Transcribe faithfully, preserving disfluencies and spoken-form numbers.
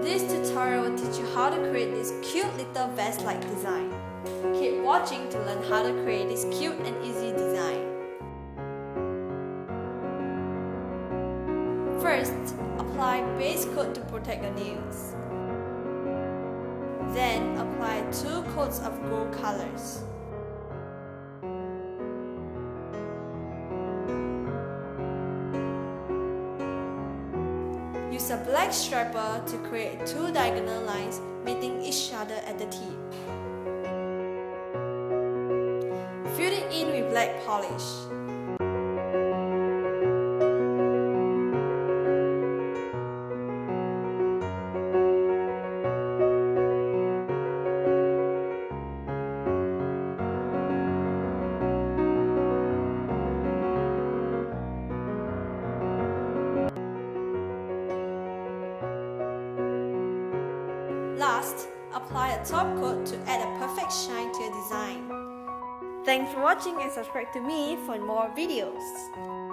This tutorial will teach you how to create this cute little vest-like design. Keep watching to learn how to create this cute and easy design. First, apply base coat to protect your nails. Then apply two coats of gold colors. Use a black striper to create two diagonal lines meeting each other at the tip. Fill it in with black polish. Last, apply a top coat to add a perfect shine to your design. Thanks for watching and subscribe to me for more videos.